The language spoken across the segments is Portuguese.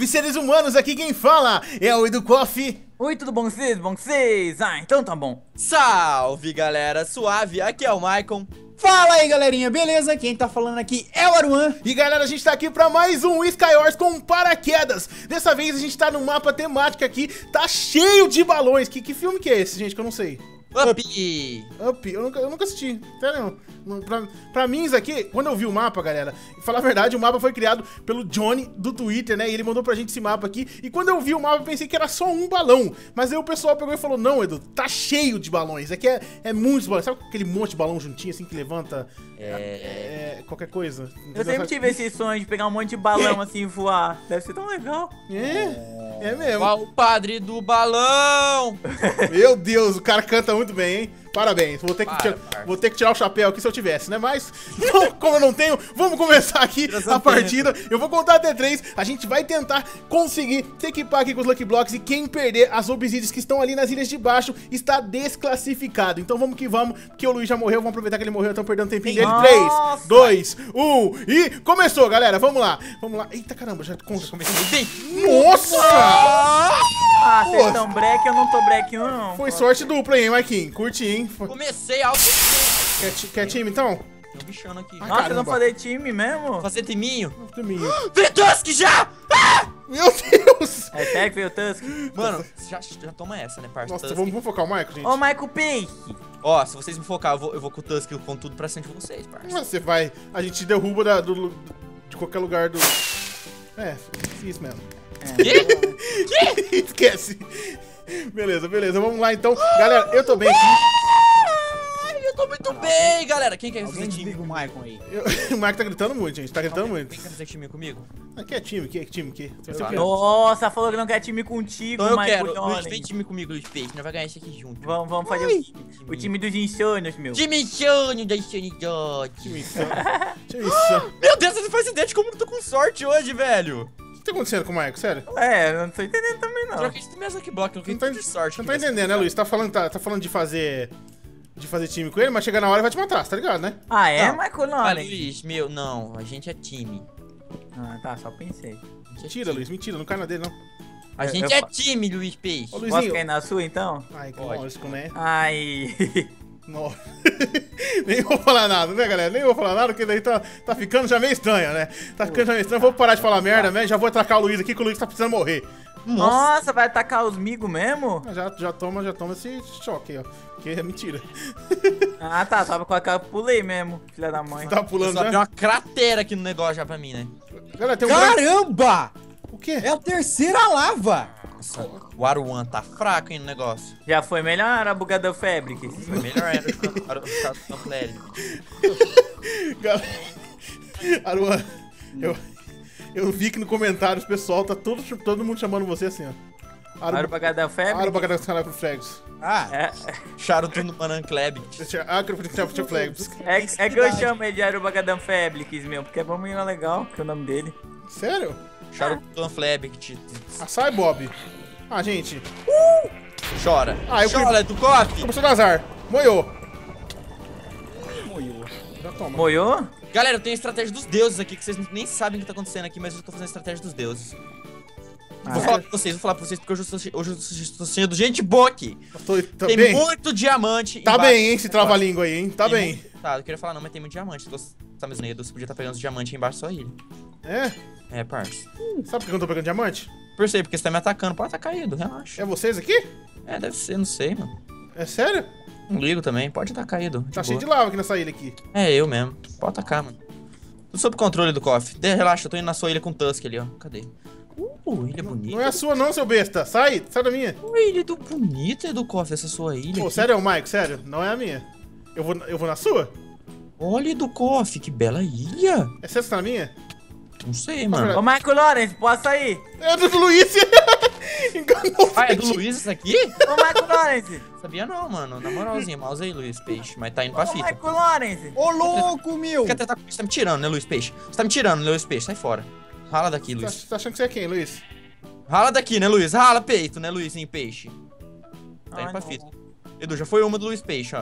seres humanos, aqui quem fala é o Edu Coffee. Oi, tudo bom com vocês? Bom com vocês? Ah, então tá bom. Salve, galera, suave, aqui é o Maicon. Fala aí, galerinha, beleza? Quem tá falando aqui é o Aruan. E galera, a gente tá aqui pra mais um Skywars com paraquedas. Dessa vez a gente tá num mapa temático aqui, tá cheio de balões. Que filme que é esse, gente, que eu não sei? Up! Eu nunca assisti, sério. Pra mim, isso aqui, quando eu vi o mapa, galera, e falar a verdade, o mapa foi criado pelo Johnny do Twitter, né? E ele mandou pra gente esse mapa aqui. E quando eu vi o mapa, eu pensei que era só um balão. Mas aí o pessoal pegou e falou: não, Edu, tá cheio de balões. Aqui é muitos balões. Sabe aquele monte de balão juntinho assim que levanta qualquer coisa? Eu sempre tive esse sonho de pegar um monte de balão assim e voar. Deve ser tão legal. É mesmo. Ó, o padre do balão! Meu Deus, o cara canta muito bem, hein? Parabéns. Vou ter que tirar o chapéu aqui se eu tivesse, né? Mas, como eu não tenho, vamos começar aqui a partida. Eu vou contar até 3. A gente vai tentar conseguir se equipar aqui com os Lucky Blocks. E quem perder as obsidians que estão ali nas ilhas de baixo está desclassificado. Então vamos que vamos, porque o Luiz já morreu. Vamos aproveitar que ele morreu, então perdendo tempinho dele. 3, 2, 1 e começou, galera. Vamos lá. Vamos lá. Eita caramba, já conta. Nossa! Ah, vocês estão break, eu não tô break não. Foi sorte dupla, hein, Marquinhos? Curti, hein? Comecei alto. Quer time, então? Tô bichando aqui. Nossa, vocês vão fazer time mesmo? Fazer timinho? Timinho. Vem Tusk já! Meu Deus! É sério que veio o Tusk? Mano, já toma essa, né, parça? Nossa, vamos focar o Michael, gente. Ô, Michael Peixe. Ó, se vocês me focar, eu vou com o Tusk com tudo pra cima de vocês, parça. Você vai... A gente derruba de qualquer lugar do... É, isso mesmo. Que? Esquece. Beleza. Vamos lá, então. Galera, eu tô bem aqui. Eu tô muito bem, galera. Quem quer fazer Alguém time? desliga o Maicon aí. O Michael tá gritando muito, gente. Tá gritando muito. Quem quer fazer time comigo? Que é time? Que time? Que? Nossa, falou que não quer time contigo, Então eu Michael quero. Luiz, Johnny. vem time comigo, Luiz Peixe. Nós vamos ganhar isso aqui junto. Vamos fazer o time dos insônios, meu. Time insônio da insanidade. Time isso. Meu Deus, você não faz ideia de como eu tô com sorte hoje, velho. O que tá acontecendo com o Michael? Sério? Eu não tô entendendo também não. Troca isso mesmo aqui, bloco. Eu Você tenho de sorte. não tá entendendo, né, Luiz? Tá falando de fazer time com ele, mas chega na hora e vai te matar, tá ligado, né? Ah, é, Não. Michael Ah, Johnny? Luiz, meu, não. A gente é time. Ah, tá, só pensei. Mentira, Luiz, mentira, não cai na dele, não. A gente é time, Luiz Peixe. Ô, Posso Luizinho. cair na sua, então? Ai, que Pode. lógico, né? Ai... Nossa. Nem vou falar nada, né, galera? Nem vou falar nada, porque daí tá ficando já meio estranho, né? Tá ficando já meio estranho. Vou parar de falar merda, né? Já vou atracar o Luiz aqui, que o Luiz tá precisando morrer. Nossa, vai atacar os migos mesmo? Já toma esse choque aí, ó. Que é mentira. Ah, tá, só com a cara pulei mesmo, filha da mãe. Tá Eu pulando só abri já? uma crateira aqui no negócio já pra mim, né? Galera, tem um... Caramba! O quê? É a terceira lava! Nossa, o Aruan tá fraco, hein, no negócio. Já foi melhor a bugada Fabric? Foi melhor ainda o Aruan. Galera... Aruan, eu vi que no comentário o pessoal tá todo mundo chamando você assim, ó. Arubagada Fabric? Arubagada pro Flags. Ah, É, Charuto no Manankleb. Flags. é que eu chamo ele de Arubagada Fabrics, meu, porque é bom menino legal, que é o nome dele. Sério? Charuto no Fleb. Açaí, Bob. Ah, gente. Chora. Ah, Chora, do coffee. Começou a dar azar. Moiou. moiou. Já toma. Moiou? Galera, eu tenho a estratégia dos deuses aqui, que vocês nem sabem o que tá acontecendo aqui, mas eu tô fazendo a estratégia dos deuses. Vou falar pra vocês, porque hoje eu estou sendo gente boa aqui. Tá Tem bem? muito diamante Tá embaixo. bem, hein, esse trava-língua aí, hein? Tá Tem bem. Tá, eu queria falar não, mas tem muito diamante. Se você tá mesmo medo, você podia estar pegando os diamantes aí embaixo da sua ilha. É? É, parça. Sabe por que eu não tô pegando diamante? Por sei, porque você tá me atacando. Pode estar caído, relaxa. É vocês aqui? É, deve ser, não sei, mano. É sério? Não ligo também, pode estar caído. Tá cheio de lava aqui nessa ilha aqui. É, eu mesmo. Pode atacar, mano. Tudo sob controle do Coffee. Relaxa, eu tô indo na sua ilha com o Tusk ali, ó. Cadê? Ilha bonita. Não é a sua não, seu besta. Sai da minha. Ilha do bonita do Coffee, essa sua ilha. Pô, aqui. sério, Mike, sério. Não é a minha. Eu vou na sua? Olha do Coffee, que bela ilha. É sério que você tá na minha? Não sei, mano. Ô, Michael Lawrence, posso sair? É do Luiz. Enganou. Ah, é do Luiz isso aqui? Ô, Michael Lawrence! Sabia não, mano. Na moralzinha, mouse aí, Luiz Peixe. Mas tá indo pra Ô, fita. Michael Lawrence! Ô, louco, meu! Quer tentar comigo? Você tá me tirando, né, Luiz Peixe? Você tá me tirando, né, Luiz Peixe? Sai fora. Rala daqui, Luiz. Você tá achando que você é quem, Luiz? Rala daqui, né, Luiz? Rala peito, né, Luizinho Peixe? Tá indo Ai, pra não. fita. Edu, já foi uma do Luiz Peixe, ó.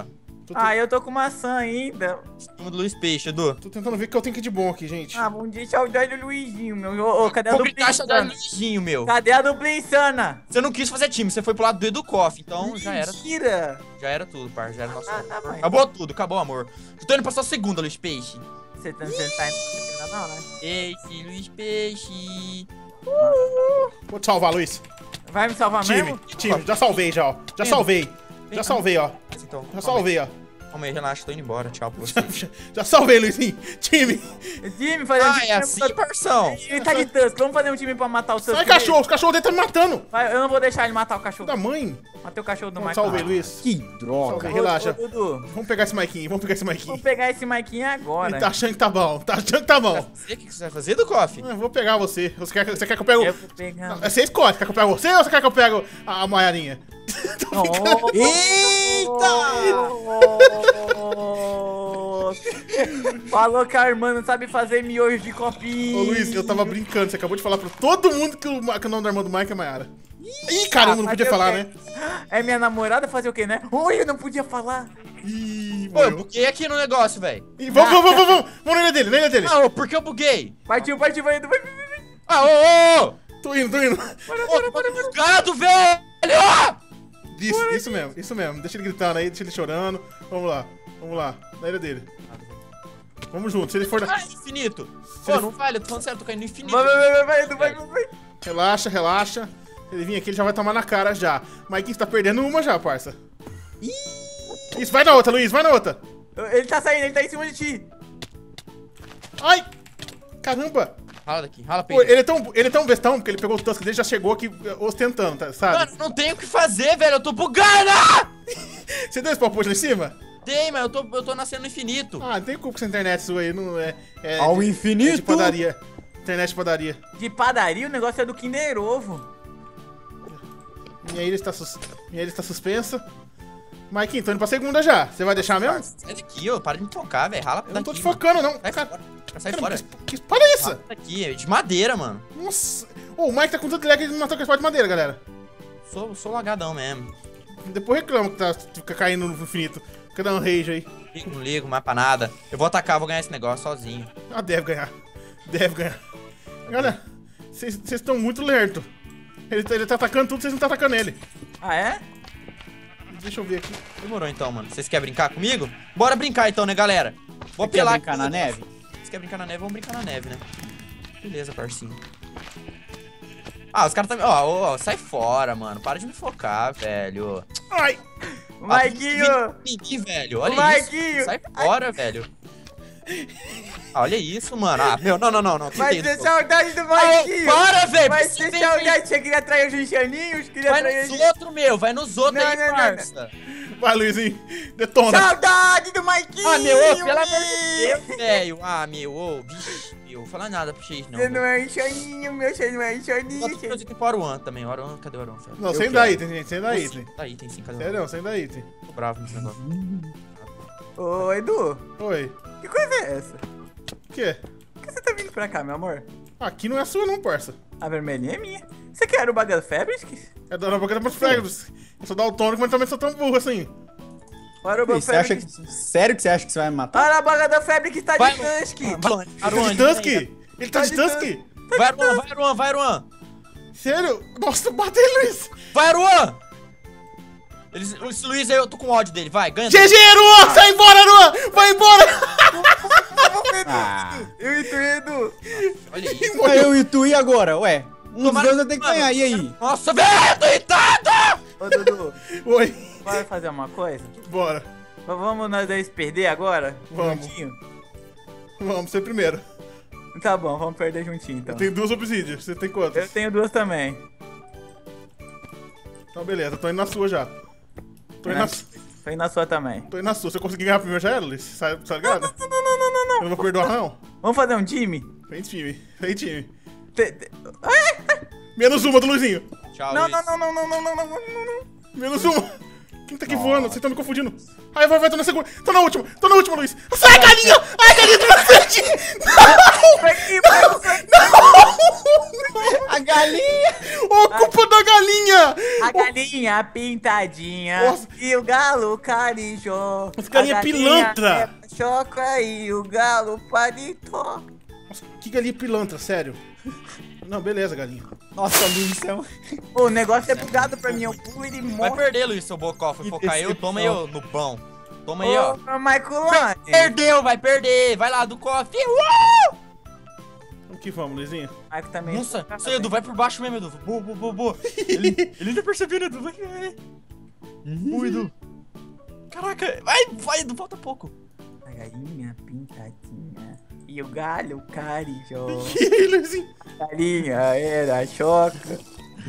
Eu tô com maçã ainda. Vamos do Luiz Peixe, Edu. Tô tentando ver o que eu tenho que de bom aqui, gente. Vamos deixar o do Luizinho, meu. Ô, cadê a Vou dupla gritar essa da insana? Luizinho, meu. Cadê a dupla insana? Você não quis fazer time, você foi pro lado do Edu Koff, então já era. Mentira. Já era tudo, par. Já era nosso. Tá bom. Acabou tudo, acabou, amor. Eu tô indo pra sua segunda, Luiz Peixe. Você tá indo não, né? Peixe, Luiz Peixe. Vou te salvar, Luiz. Vai me salvar mesmo? Time, já salvei já, ó. Já salvei. Já salvei, ó. Então, Já salvei, ó. Calma aí, relaxa, tô indo embora. Tchau pra você. Já salvei, Luizinho. Time. Time, fazer um time. É assim, parção. Ele tá de Tusk. Vamos fazer um time pra matar o Tusk. Sai, cachorro. Os cachorros dele tá me matando. Vai, eu não vou deixar ele matar o cachorro. Da mãe. Matei o cachorro do Bom, Mike. salvei, Luiz. Que droga. Salvei, relaxa. Ô, Dudu, Vamos pegar esse Maikinho, vamos pegar esse vou Maikinho. pegar esse Maikinho agora. Ele tá achando que tá bom, tá achando que tá bom. O que você vai fazer, Edu Koff? Eu vou pegar você. Você quer que eu pego... Eu vou pegar. Você escolhe, quer que eu pego você ou você quer que eu pego a Maiarinha? Falou que a irmã não sabe fazer miojo de copinho. Ô Luiz, eu tava brincando, você acabou de falar pra todo mundo que o nome da irmã do Mike é Maiara. Ih, caramba, não podia falar, né? É minha namorada fazer o quê, né? Oi, eu não podia falar. Ih, Pô, eu morreu. buguei aqui no negócio, velho. Ih, vamos na ilha dele, na ilha dele. Ah, por que eu buguei? Partiu, vai. Ah, ô! Tô indo. Ô, tô bugado, velho! Isso mesmo. Deixa ele gritando aí, deixa ele chorando. Vamos lá, na ilha dele. Vamos junto, se ele for... Ah, infinito! Pô, não vale, eu tô falando sério, tô caindo no infinito. Vai. Relaxa. Se ele vir aqui, ele já vai tomar na cara já. Mike, você tá perdendo uma já, parça. Isso, vai na outra, Luiz, vai na outra. Ele tá saindo, ele tá em cima de ti. Ai! Caramba! Rala daqui, rala Pô, peito. ele é tão bestão, porque ele pegou o Tusk dele e já chegou aqui ostentando, tá, sabe? Mano, não tem o que fazer, velho, eu tô bugando! Você deu esse palpite lá em cima? Tem, mas eu tô nascendo no infinito. Ah, não tem culpa com essa internet sua aí, não é... Ao de infinito. padaria. Internet de padaria. De padaria, o negócio é do Kinder Ovo. Minha ilha está suspensa. Mike, tô indo pra segunda já. Você vai deixar mesmo? Sai daqui, ô, para de me focar, velho, rala Eu não tô daqui, te focando, não. mano. Sai Cara, fora, sai caramba, fora. que espada é essa? Rala daqui, é de madeira, mano. Nossa. Ô, o Mike tá com tanto lag que ele me matou com a espada de madeira, galera. Sou lagadão mesmo. Depois reclama que fica caindo no infinito. Fica dando rage aí. Não ligo mais pra nada. Eu vou atacar, vou ganhar esse negócio sozinho. Ah, deve ganhar. Olha, vocês estão muito lerto. Ele tá atacando tudo, vocês não estão atacando ele. Ah, é? Deixa eu ver aqui. Demorou então, mano. Vocês querem brincar comigo? Bora brincar então, né, galera? Vou Quer apelar brincar aqui. na neve? Vocês querem brincar na neve? Vamos brincar na neve, né? Beleza, parcinho. Ah, os caras tá... Ó, sai fora, mano. Para de me focar, velho. Ai! Maiquinho! Mimimi, velho. Olha Maiquinho! isso. Sai fora, velho. Ah, olha isso, mano. Ah, meu, não. Vai ter saudade do Maiquinho! Para, velho. Vai ter saudade! Você queria atrair os Lucianinhos? Vai nos outros, meu. Vai nos outros aí, Não. parça. Vai, Luizinho. Detona. Saudade do Maiquinho! Ah, meu, ô, pelo amor de Deus, velho. Ah, meu, ô, vixe, meu. Vou falar nada pra vocês, não. Você não é enxaninho, meu. Você não é enxaninho. Eu tô produzindo pro Aruan também. O Aruan, cadê o Aruan, velho? Não, sem dar item, gente. Sem dar item. Tá item, sim, cadê o Sério, Aruan? sem dar item. Tô bravo nesse negócio. Ô, Edu, Oi. que coisa é essa? O quê? Por que você tá vindo pra cá, meu amor? Aqui não é sua não, parça. A vermelhinha é minha. Você quer o Bagel Fabrics? É da boca da Fregos. Eu sou daltônico, mas também sou tão burro assim. Olha o Você acha que... Sério que você acha que você vai me matar? Olha a Bagel Fabrics tá Vai, de Tusk! Ele tá de Tusk? Ele tá de Tusk? Vai, Aruan. Sério? Nossa, bate ele, Luiz. Vai, Aruan. Esse Luiz aí, eu tô com ódio dele. Vai, ganha. GG, Aruan! Sai embora, Aruan! Vai embora! Ah. Eu e tu, Edu! Olha isso. Eu e tu, e agora? Ué, um dos dois vai ter que Mano, ganhar, e aí? Nossa, velho, eu tô irritado! Ô, Dudu, Oi. bora fazer uma coisa? Bora. Vamos nós dois perder agora? Vamos. Juntinho? Vamos ser primeiro. Tá bom, vamos perder juntinho então. Eu tenho 2 obsidians. Você tem Eu quantas? tenho 2 também. Então, beleza. Tô indo na sua já. Tô indo na sua também. na sua. Se eu conseguir ganhar primeiro já era, Luiz. Sabe ligado? Não. Eu não vou perdoar, não. Vamos fazer um time? Vem time. Vem time. Te- Menos uma do Luizinho. Tchau, Não, Luiz. não. Menos uma. Quem tá aqui voando? Vocês estão me confundindo. Ai, vai, tô na segunda. Tô na última, Luiz. Sai, galinha! Ai, galinha, tô na frente! Não! A galinha! Ô, culpa da galinha! A galinha pintadinha. Nossa. E o galo carijó. Os galinha pilantra. Choca e o galo paletó. Nossa, que galinha pilantra, sério. Não, beleza, galinha. Nossa, Luiz, é um... O negócio é bugado pra mim, eu pulo e ele Vai morre. perder, Luiz, seu bocó. Foi Que focar eu, toma aí decepção. ó, no pão. Toma aí, ó. Ô, Michaelone. Perdeu, vai perder. Vai lá, do cofre. Vamos que vamos, Luizinho. Michael também. Nossa, seu Edu, vai por baixo mesmo, Edu. Boa. Ele ainda percebeu, Edu. Vai. Boa, Edu. Caraca, vai, Edu, falta pouco. A galinha pintadinha. E o galho carijó. E aí, Luizinho? A galinha era choca.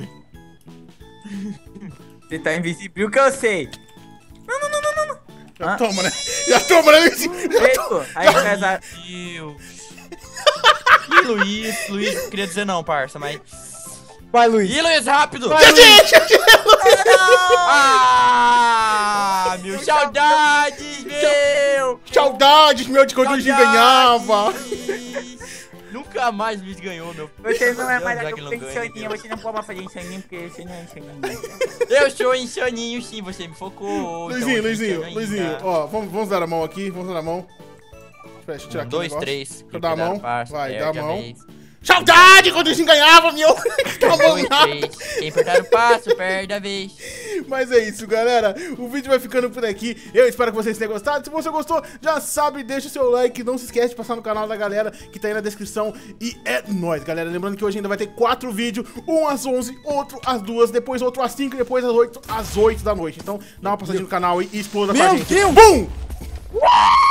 Você tá invisível que eu sei. Já toma, né? Já toma, né, Luizinho? Edu, aí faz a... Deus. Ih, Luiz, queria dizer não, parça, mas... Vai, Luiz. Ih, Luiz, rápido! Vai, Luiz. Ah, meu, saudades, meu! Saudades, meu, de quando o Luizinho ganhava. Nunca mais o Luiz ganhou, meu. Você não é mais Já a que ele não ganha, pensioninha, você não pode mais fazer enxaninho porque você não é enxaninho. Eu sou insaninho, sim, você me focou. Luizinho, ó, vamos dar a mão aqui, vamos dar a mão. Espera, deixa eu tirar aqui o 2, negócio. 3. Deixa eu dar a mão, vai, dá a mão. Vez. Saudade quando o Luizinho ganhava, meu! Tá bom, 2, 3. Quem apertar o passo, perde a vez. Mas é isso, galera. O vídeo vai ficando por aqui. Eu espero que vocês tenham gostado. Se você gostou, já sabe, deixa o seu like. Não se esquece de passar no canal da galera que tá aí na descrição. E é nóis, galera. Lembrando que hoje ainda vai ter 4 vídeos. Um às 11, outro às 2, depois outro às 5, depois às 8 da noite. Então dá uma passadinha no canal e exploda com a gente. Deus! Bum!